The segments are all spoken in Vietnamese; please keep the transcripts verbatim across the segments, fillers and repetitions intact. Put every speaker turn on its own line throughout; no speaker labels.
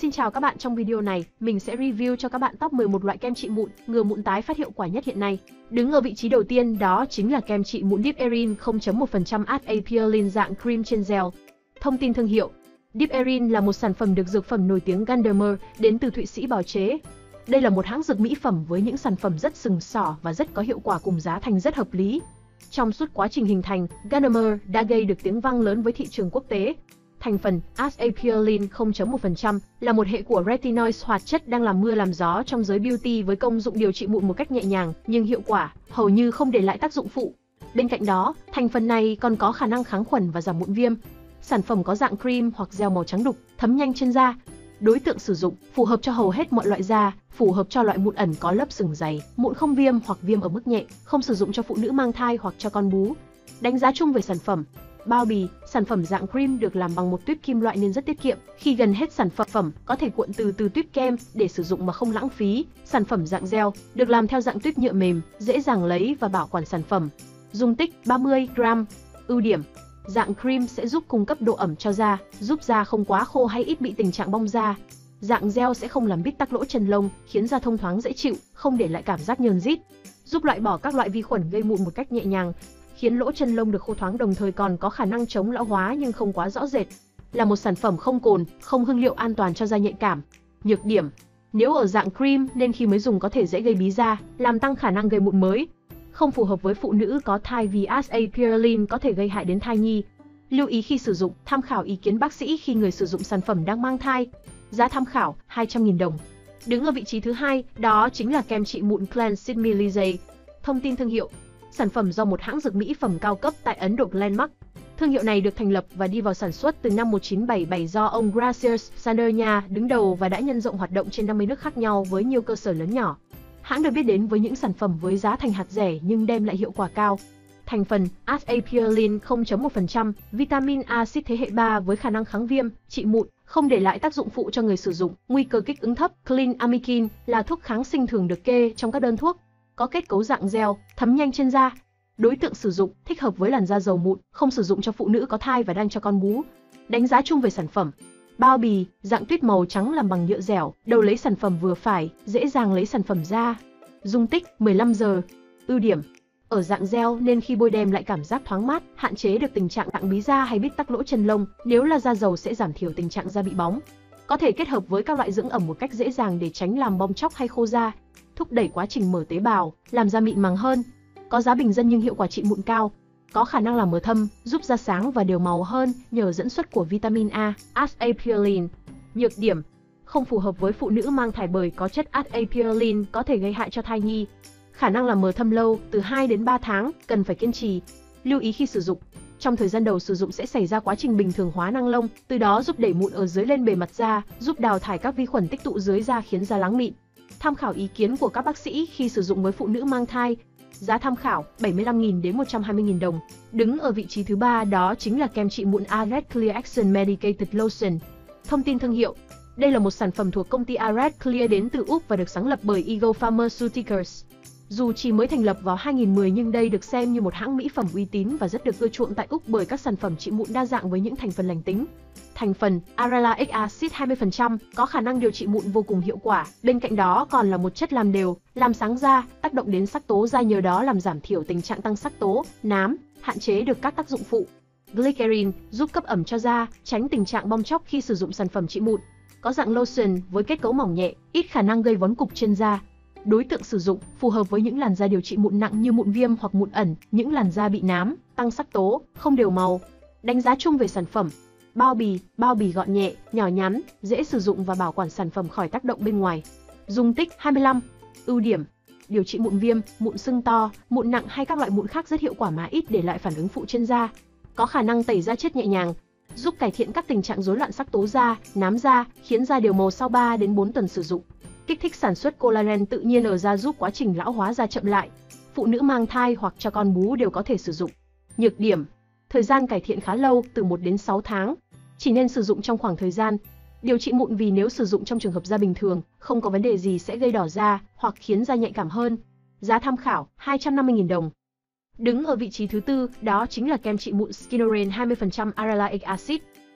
Xin chào các bạn, trong video này, mình sẽ review cho các bạn top mười một loại kem trị mụn, ngừa mụn tái phát hiệu quả nhất hiện nay. Đứng ở vị trí đầu tiên đó chính là kem trị mụn Deep Erin không phẩy một phần trăm a a Peeling dạng cream trên gel. Thông tin thương hiệu: Deep Erin là một sản phẩm được dược phẩm nổi tiếng Gandermer đến từ Thụy Sĩ bào chế. Đây là một hãng dược mỹ phẩm với những sản phẩm rất sừng sỏ và rất có hiệu quả cùng giá thành rất hợp lý. Trong suốt quá trình hình thành, Gandermer đã gây được tiếng vang lớn với thị trường quốc tế. Thành phần a a Peeling không phẩy một phần trăm là một hệ của retinoids, hoạt chất đang làm mưa làm gió trong giới beauty với công dụng điều trị mụn một cách nhẹ nhàng nhưng hiệu quả, hầu như không để lại tác dụng phụ. Bên cạnh đó, thành phần này còn có khả năng kháng khuẩn và giảm mụn viêm. Sản phẩm có dạng cream hoặc gel màu trắng đục, thấm nhanh trên da. Đối tượng sử dụng: phù hợp cho hầu hết mọi loại da, phù hợp cho loại mụn ẩn có lớp sừng dày, mụn không viêm hoặc viêm ở mức nhẹ, không sử dụng cho phụ nữ mang thai hoặc cho con bú. Đánh giá chung về sản phẩm: bao bì, sản phẩm dạng cream được làm bằng một tuyếp kim loại nên rất tiết kiệm. Khi gần hết sản phẩm có thể cuộn từ từ tuyếp kem để sử dụng mà không lãng phí. Sản phẩm dạng gel được làm theo dạng tuyếp nhựa mềm, dễ dàng lấy và bảo quản sản phẩm. Dung tích ba mươi gam. Ưu điểm: dạng cream sẽ giúp cung cấp độ ẩm cho da, giúp da không quá khô hay ít bị tình trạng bong da. Dạng gel sẽ không làm bít tắc lỗ chân lông, khiến da thông thoáng dễ chịu, không để lại cảm giác nhờn rít. Giúp loại bỏ các loại vi khuẩn gây mụn một cách nhẹ nhàng, khiến lỗ chân lông được khô thoáng, đồng thời còn có khả năng chống lão hóa nhưng không quá rõ rệt. Là một sản phẩm không cồn, không hương liệu, an toàn cho da nhạy cảm. Nhược điểm: nếu ở dạng cream nên khi mới dùng có thể dễ gây bí da, làm tăng khả năng gây mụn mới. Không phù hợp với phụ nữ có thai vì a a Peeling có thể gây hại đến thai nhi. Lưu ý khi sử dụng: tham khảo ý kiến bác sĩ khi người sử dụng sản phẩm đang mang thai. Giá tham khảo hai trăm nghìn đồng. Đứng ở vị trí thứ hai, đó chính là kem trị mụn Cleansing Milizay. Thông tin thương hiệu: sản phẩm do một hãng dược mỹ phẩm cao cấp tại Ấn Độ Glenmark. Thương hiệu này được thành lập và đi vào sản xuất từ năm một nghìn chín trăm bảy mươi bảy do ông Gracias Sanderña đứng đầu và đã nhân rộng hoạt động trên năm mươi nước khác nhau với nhiều cơ sở lớn nhỏ. Hãng được biết đến với những sản phẩm với giá thành hạt rẻ nhưng đem lại hiệu quả cao. Thành phần: a a Peeling không phẩy một phần trăm, vitamin axit thế hệ ba với khả năng kháng viêm, trị mụn, không để lại tác dụng phụ cho người sử dụng, nguy cơ kích ứng thấp. Clean Amikin là thuốc kháng sinh thường được kê trong các đơn thuốc. Có kết cấu dạng gel, thấm nhanh trên da. Đối tượng sử dụng: thích hợp với làn da dầu mụn, không sử dụng cho phụ nữ có thai và đang cho con bú. Đánh giá chung về sản phẩm: bao bì, dạng tuyết màu trắng làm bằng nhựa dẻo, đầu lấy sản phẩm vừa phải, dễ dàng lấy sản phẩm ra. Dung tích mười lăm giờ. Ưu điểm: ở dạng gel nên khi bôi đem lại cảm giác thoáng mát, hạn chế được tình trạng tạng bí da hay bít tắc lỗ chân lông. Nếu là da dầu sẽ giảm thiểu tình trạng da bị bóng. Có thể kết hợp với các loại dưỡng ẩm một cách dễ dàng để tránh làm bong tróc hay khô da. Thúc đẩy quá trình mở tế bào, làm da mịn màng hơn. Có giá bình dân nhưng hiệu quả trị mụn cao. Có khả năng làm mờ thâm, giúp da sáng và đều màu hơn nhờ dẫn xuất của vitamin A, a a Peeling. Nhược điểm: không phù hợp với phụ nữ mang thai bởi có chất a a Peeling có thể gây hại cho thai nhi. Khả năng làm mờ thâm lâu, từ hai đến ba tháng, cần phải kiên trì. Lưu ý khi sử dụng: trong thời gian đầu sử dụng sẽ xảy ra quá trình bình thường hóa năng lông, từ đó giúp đẩy mụn ở dưới lên bề mặt da, giúp đào thải các vi khuẩn tích tụ dưới da khiến da láng mịn. Tham khảo ý kiến của các bác sĩ khi sử dụng với phụ nữ mang thai. Giá tham khảo bảy mươi lăm nghìn đến một trăm hai mươi nghìn đồng. Đứng ở vị trí thứ ba đó chính là kem trị mụn Ared Clear Action Medicated Lotion. Thông tin thương hiệu: đây là một sản phẩm thuộc công ty Ared Clear đến từ Úc và được sáng lập bởi Eagle Pharmaceuticals. Dù chỉ mới thành lập vào hai nghìn không trăm mười nhưng đây được xem như một hãng mỹ phẩm uy tín và rất được ưa chuộng tại Úc bởi các sản phẩm trị mụn đa dạng với những thành phần lành tính. Thành phần: Aralaic acid hai mươi phần trăm, có khả năng điều trị mụn vô cùng hiệu quả. Bên cạnh đó còn là một chất làm đều, làm sáng da, tác động đến sắc tố da, nhờ đó làm giảm thiểu tình trạng tăng sắc tố, nám, hạn chế được các tác dụng phụ. Glycerin giúp cấp ẩm cho da, tránh tình trạng bong tróc khi sử dụng sản phẩm trị mụn. Có dạng lotion với kết cấu mỏng nhẹ, ít khả năng gây vón cục trên da. Đối tượng sử dụng: phù hợp với những làn da điều trị mụn nặng như mụn viêm hoặc mụn ẩn, những làn da bị nám, tăng sắc tố, không đều màu. Đánh giá chung về sản phẩm: bao bì, bao bì gọn nhẹ, nhỏ nhắn, dễ sử dụng và bảo quản sản phẩm khỏi tác động bên ngoài. Dung tích hai mươi lăm. Ưu điểm: điều trị mụn viêm, mụn sưng to, mụn nặng hay các loại mụn khác rất hiệu quả mà ít để lại phản ứng phụ trên da. Có khả năng tẩy da chết nhẹ nhàng, giúp cải thiện các tình trạng rối loạn sắc tố da, nám da, khiến da đều màu sau ba đến bốn tuần sử dụng. Kích thích sản xuất collagen tự nhiên ở da giúp quá trình lão hóa da chậm lại. Phụ nữ mang thai hoặc cho con bú đều có thể sử dụng. Nhược điểm: thời gian cải thiện khá lâu, từ một đến sáu tháng. Chỉ nên sử dụng trong khoảng thời gian điều trị mụn vì nếu sử dụng trong trường hợp da bình thường, không có vấn đề gì sẽ gây đỏ da hoặc khiến da nhạy cảm hơn. Giá tham khảo hai trăm năm mươi nghìn đồng. Đứng ở vị trí thứ tư, đó chính là kem trị mụn Skinnoren hai mươi phần trăm Aralaic acid.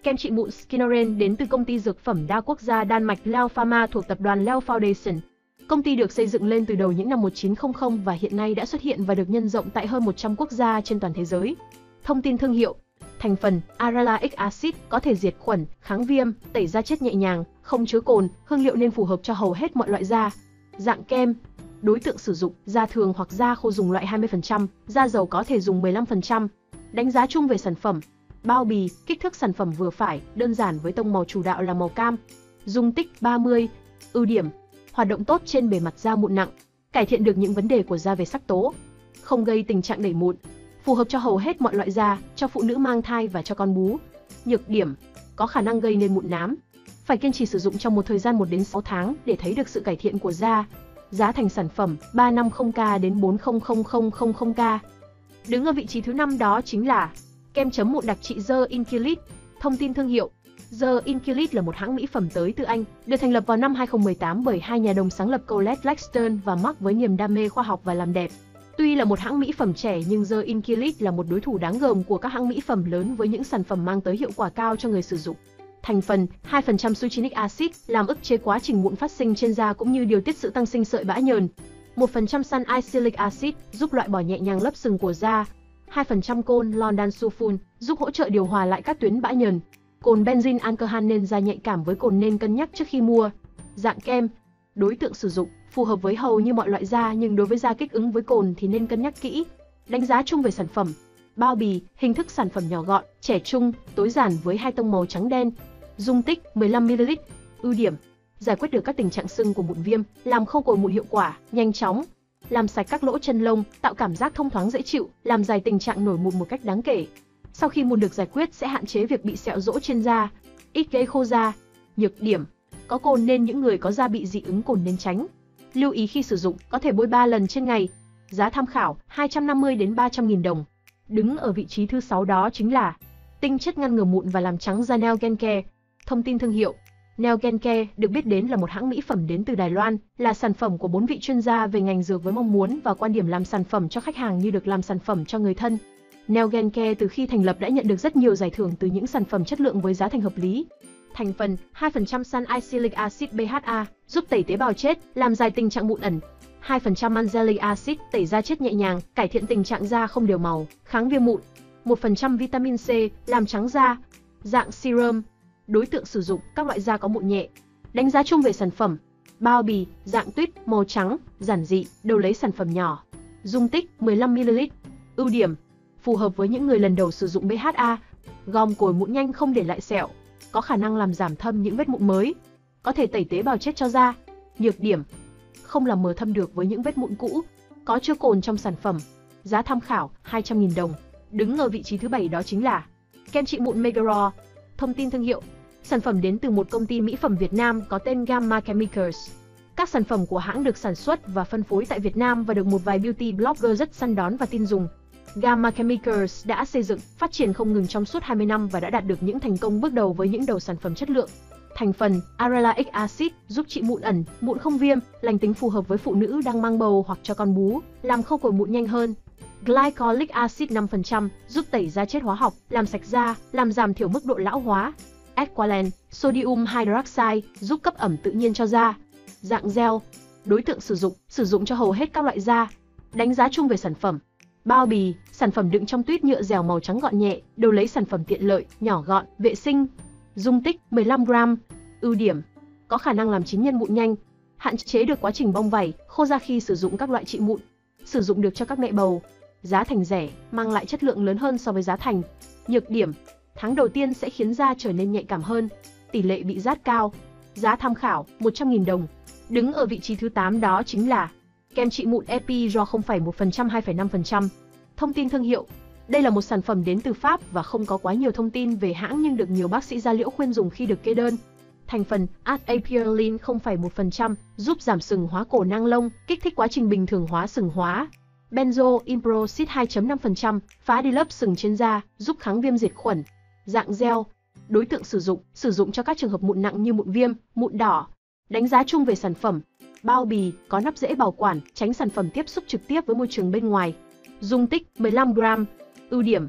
Kem trị mụn Skinneren đến từ công ty dược phẩm đa quốc gia Đan Mạch Leo Pharma thuộc tập đoàn Leo Foundation. Công ty được xây dựng lên từ đầu những năm một nghìn chín trăm và hiện nay đã xuất hiện và được nhân rộng tại hơn một trăm quốc gia trên toàn thế giới. Thông tin thương hiệu. Thành phần: Aralaic acid, có thể diệt khuẩn, kháng viêm, tẩy da chết nhẹ nhàng, không chứa cồn, hương liệu nên phù hợp cho hầu hết mọi loại da. Dạng kem. Đối tượng sử dụng: da thường hoặc da khô dùng loại hai mươi phần trăm, da dầu có thể dùng mười lăm phần trăm. Đánh giá chung về sản phẩm. Bao bì, kích thước sản phẩm vừa phải, đơn giản với tông màu chủ đạo là màu cam. Dung tích ba mươi. Ưu điểm: hoạt động tốt trên bề mặt da mụn nặng, cải thiện được những vấn đề của da về sắc tố, không gây tình trạng đẩy mụn, phù hợp cho hầu hết mọi loại da, cho phụ nữ mang thai và cho con bú. Nhược điểm: có khả năng gây nên mụn nám. Phải kiên trì sử dụng trong một thời gian một đến sáu tháng để thấy được sự cải thiện của da. Giá thành sản phẩm ba trăm năm mươi k đến bốn trăm nghìn k. Đứng ở vị trí thứ năm đó chính là kem chấm mụn đặc trị The Inkilit. Thông tin thương hiệu. The Inkilit là một hãng mỹ phẩm tới từ Anh, được thành lập vào năm hai nghìn không trăm mười tám bởi hai nhà đồng sáng lập Colette Blackstone và Mark với niềm đam mê khoa học và làm đẹp. Tuy là một hãng mỹ phẩm trẻ nhưng The Inkilit là một đối thủ đáng gờm của các hãng mỹ phẩm lớn với những sản phẩm mang tới hiệu quả cao cho người sử dụng. Thành phần: hai phần trăm succinic acid, làm ức chế quá trình mụn phát sinh trên da cũng như điều tiết sự tăng sinh sợi bã nhờn. một phần trăm salicylic acid, giúp loại bỏ nhẹ nhàng lớp sừng của da. hai phần trăm cồn London sulfone, giúp hỗ trợ điều hòa lại các tuyến bã nhờn. Cồn benzyl alcohol nên da nhạy cảm với cồn nên cân nhắc trước khi mua. Dạng kem. Đối tượng sử dụng: phù hợp với hầu như mọi loại da nhưng đối với da kích ứng với cồn thì nên cân nhắc kỹ. Đánh giá chung về sản phẩm. Bao bì, hình thức sản phẩm nhỏ gọn, trẻ trung, tối giản với hai tông màu trắng đen. Dung tích mười lăm mi li lít. Ưu điểm: giải quyết được các tình trạng sưng của mụn viêm, làm khâu cồi mụn hiệu quả, nhanh chóng, làm sạch các lỗ chân lông, tạo cảm giác thông thoáng dễ chịu, làm dài tình trạng nổi mụn một cách đáng kể. Sau khi mụn được giải quyết sẽ hạn chế việc bị sẹo rỗ trên da, ít gây khô da. Nhược điểm: có cồn nên những người có da bị dị ứng cồn nên tránh. Lưu ý khi sử dụng, có thể bôi ba lần trên ngày. Giá tham khảo hai trăm năm mươi đến ba trăm nghìn đồng. Đứng ở vị trí thứ sáu đó chính là tinh chất ngăn ngừa mụn và làm trắng da Neogen Care. Thông tin thương hiệu. Neogen Care được biết đến là một hãng mỹ phẩm đến từ Đài Loan, là sản phẩm của bốn vị chuyên gia về ngành dược với mong muốn và quan điểm làm sản phẩm cho khách hàng như được làm sản phẩm cho người thân. Neogen Care từ khi thành lập đã nhận được rất nhiều giải thưởng từ những sản phẩm chất lượng với giá thành hợp lý. Thành phần: hai phần trăm salicylic acid bê hát a, giúp tẩy tế bào chết, làm dài tình trạng mụn ẩn. hai phần trăm manzelic acid, tẩy da chết nhẹ nhàng, cải thiện tình trạng da không đều màu, kháng viêm mụn. một phần trăm vitamin C, làm trắng da. Dạng serum. Đối tượng sử dụng: các loại da có mụn nhẹ. Đánh giá chung về sản phẩm. Bao bì, dạng tuyết, màu trắng, giản dị, đầu lấy sản phẩm nhỏ. Dung tích mười lăm mi li lít. Ưu điểm: phù hợp với những người lần đầu sử dụng bê hát a, gom cồi mụn nhanh không để lại sẹo, có khả năng làm giảm thâm những vết mụn mới, có thể tẩy tế bào chết cho da. Nhược điểm: không làm mờ thâm được với những vết mụn cũ, có chứa cồn trong sản phẩm. Giá tham khảo hai trăm nghìn đồng. Đứng ở vị trí thứ bảy đó chính là kem trị mụn Megaro. Thông tin thương hiệu. Sản phẩm đến từ một công ty mỹ phẩm Việt Nam có tên Gamma Chemicals. Các sản phẩm của hãng được sản xuất và phân phối tại Việt Nam và được một vài beauty blogger rất săn đón và tin dùng. Gamma Chemicals đã xây dựng, phát triển không ngừng trong suốt hai mươi năm và đã đạt được những thành công bước đầu với những đầu sản phẩm chất lượng. Thành phần: Aralaic acid, giúp trị mụn ẩn, mụn không viêm, lành tính phù hợp với phụ nữ đang mang bầu hoặc cho con bú, làm khâu cồi mụn nhanh hơn. Glycolic acid năm phần trăm, giúp tẩy da chết hóa học, làm sạch da, làm giảm thiểu mức độ lão hóa. Aqualan, sodium hydroxide, giúp cấp ẩm tự nhiên cho da. Dạng gel. Đối tượng sử dụng: sử dụng cho hầu hết các loại da. Đánh giá chung về sản phẩm. Bao bì, sản phẩm đựng trong tuýp nhựa dẻo màu trắng gọn nhẹ, đầu lấy sản phẩm tiện lợi, nhỏ gọn, vệ sinh. Dung tích mười lăm gam. Ưu điểm: có khả năng làm chín nhân mụn nhanh, hạn chế được quá trình bong vảy, khô da khi sử dụng các loại trị mụn. Sử dụng được cho các mẹ bầu. Giá thành rẻ, mang lại chất lượng lớn hơn so với giá thành. Nhược điểm: tháng đầu tiên sẽ khiến da trở nên nhạy cảm hơn, tỷ lệ bị rát cao. Giá tham khảo một trăm nghìn đồng. Đứng ở vị trí thứ tám đó chính là kem trị mụn Epijo không phẩy một phần trăm hai phẩy năm phần trăm. Thông tin thương hiệu. Đây là một sản phẩm đến từ Pháp và không có quá nhiều thông tin về hãng nhưng được nhiều bác sĩ da liễu khuyên dùng khi được kê đơn. Thành phần: Adapalene không phẩy một phần trăm, giúp giảm sừng hóa cổ nang lông, kích thích quá trình bình thường hóa sừng hóa. Benzoyl peroxide hai phẩy năm phần trăm, phá đi lớp sừng trên da, giúp kháng viêm diệt khuẩn. Dạng gel. Đối tượng sử dụng: sử dụng cho các trường hợp mụn nặng như mụn viêm, mụn đỏ. Đánh giá chung về sản phẩm. Bao bì, có nắp dễ bảo quản, tránh sản phẩm tiếp xúc trực tiếp với môi trường bên ngoài. Dung tích mười lăm gam. Ưu điểm: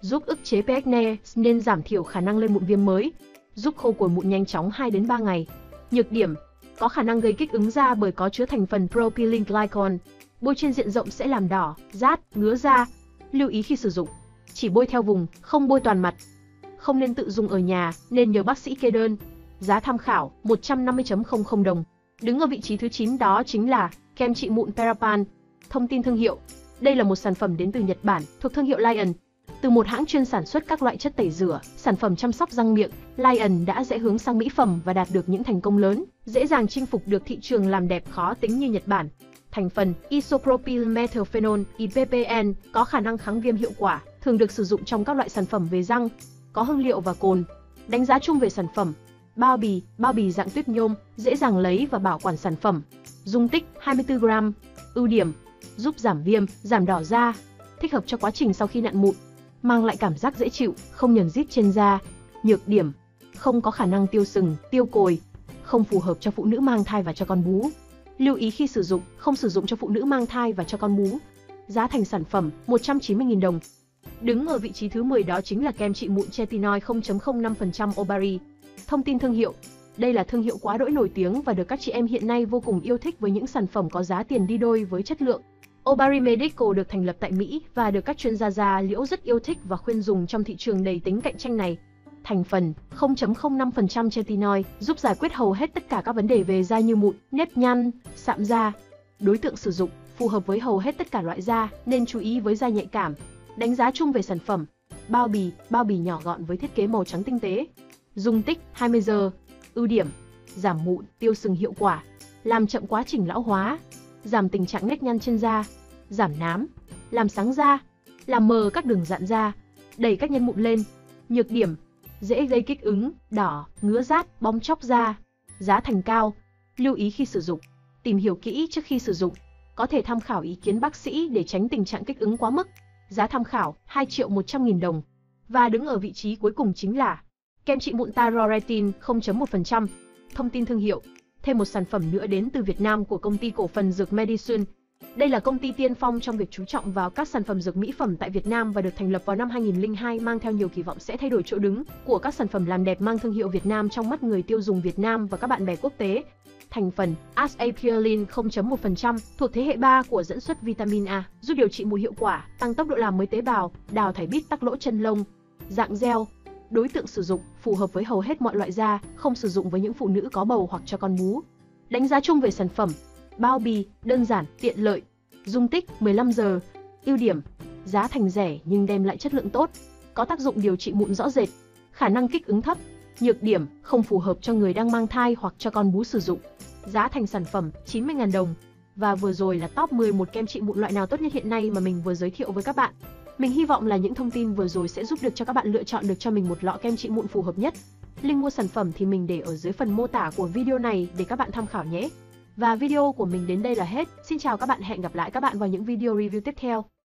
giúp ức chế pê ích acne nên giảm thiểu khả năng lên mụn viêm mới, giúp khô cồi mụn nhanh chóng hai đến ba ngày. Nhược điểm: có khả năng gây kích ứng da bởi có chứa thành phần propylene glycol. Bôi trên diện rộng sẽ làm đỏ, rát, ngứa da. Lưu ý khi sử dụng: chỉ bôi theo vùng, không bôi toàn mặt. Không nên tự dùng ở nhà, nên nhờ bác sĩ kê đơn. Giá tham khảo một trăm năm mươi nghìn đồng. Đứng ở vị trí thứ chín đó chính là kem trị mụn Perapan. Thông tin thương hiệu: đây là một sản phẩm đến từ Nhật Bản, thuộc thương hiệu Lion. Từ một hãng chuyên sản xuất các loại chất tẩy rửa, sản phẩm chăm sóc răng miệng, Lion đã rẽ hướng sang mỹ phẩm và đạt được những thành công lớn, dễ dàng chinh phục được thị trường làm đẹp khó tính như Nhật Bản. Thành phần isopropyl methylphenol I P P N có khả năng kháng viêm hiệu quả, thường được sử dụng trong các loại sản phẩm về răng, có hương liệu và cồn. Đánh giá chung về sản phẩm: bao bì, bao bì dạng tuyết nhôm, dễ dàng lấy và bảo quản sản phẩm. Dung tích hai mươi tư gam. Ưu điểm: giúp giảm viêm, giảm đỏ da, thích hợp cho quá trình sau khi nặn mụn, mang lại cảm giác dễ chịu, không nhờn rít trên da. Nhược điểm: không có khả năng tiêu sừng, tiêu cồi, không phù hợp cho phụ nữ mang thai và cho con bú. Lưu ý khi sử dụng: không sử dụng cho phụ nữ mang thai và cho con bú. Giá thành sản phẩm một trăm chín mươi nghìn đồng. Đứng ở vị trí thứ mười đó chính là kem trị mụn Tretinoin không phẩy không năm phần trăm Obari. Thông tin thương hiệu: đây là thương hiệu quá đỗi nổi tiếng và được các chị em hiện nay vô cùng yêu thích với những sản phẩm có giá tiền đi đôi với chất lượng. Obari Medical được thành lập tại Mỹ và được các chuyên gia da liễu rất yêu thích và khuyên dùng trong thị trường đầy tính cạnh tranh này. Thành phần không phẩy không năm phần trăm Tretinoin giúp giải quyết hầu hết tất cả các vấn đề về da như mụn, nếp nhăn, sạm da. Đối tượng sử dụng: phù hợp với hầu hết tất cả loại da, nên chú ý với da nhạy cảm. Đánh giá chung về sản phẩm: bao bì, bao bì nhỏ gọn với thiết kế màu trắng tinh tế. Dung tích hai mươi giờ. Ưu điểm: giảm mụn, tiêu sừng hiệu quả, làm chậm quá trình lão hóa, giảm tình trạng nếp nhăn trên da, giảm nám, làm sáng da, làm mờ các đường rạn da, đẩy các nhân mụn lên. Nhược điểm: dễ gây kích ứng, đỏ, ngứa rát, bong tróc da. Giá thành cao. Lưu ý khi sử dụng: tìm hiểu kỹ trước khi sử dụng, có thể tham khảo ý kiến bác sĩ để tránh tình trạng kích ứng quá mức. Giá tham khảo hai triệu một trăm nghìn đồng. Và đứng ở vị trí cuối cùng chính là kem trị mụn Taro Retin không phẩy một phần trăm. Thông tin thương hiệu: thêm một sản phẩm nữa đến từ Việt Nam của công ty cổ phần dược Medicine. Đây là công ty tiên phong trong việc chú trọng vào các sản phẩm dược mỹ phẩm tại Việt Nam và được thành lập vào năm hai nghìn không trăm lẻ hai, mang theo nhiều kỳ vọng sẽ thay đổi chỗ đứng của các sản phẩm làm đẹp mang thương hiệu Việt Nam trong mắt người tiêu dùng Việt Nam và các bạn bè quốc tế. Thành phần Asapirelin không phẩy một phần trăm thuộc thế hệ ba của dẫn xuất vitamin A, giúp điều trị mụn hiệu quả, tăng tốc độ làm mới tế bào, đào thải bít tắc lỗ chân lông. Dạng gel. Đối tượng sử dụng: phù hợp với hầu hết mọi loại da, không sử dụng với những phụ nữ có bầu hoặc cho con bú. Đánh giá chung về sản phẩm: bao bì, đơn giản, tiện lợi. Dung tích mười lăm giờ. Ưu điểm: giá thành rẻ nhưng đem lại chất lượng tốt, có tác dụng điều trị mụn rõ rệt, khả năng kích ứng thấp. Nhược điểm: không phù hợp cho người đang mang thai hoặc cho con bú sử dụng. Giá thành sản phẩm chín mươi nghìn đồng. Và vừa rồi là top mười một kem trị mụn loại nào tốt nhất hiện nay mà mình vừa giới thiệu với các bạn. Mình hy vọng là những thông tin vừa rồi sẽ giúp được cho các bạn lựa chọn được cho mình một lọ kem trị mụn phù hợp nhất. Link mua sản phẩm thì mình để ở dưới phần mô tả của video này để các bạn tham khảo nhé. Và video của mình đến đây là hết. Xin chào các bạn, hẹn gặp lại các bạn vào những video review tiếp theo.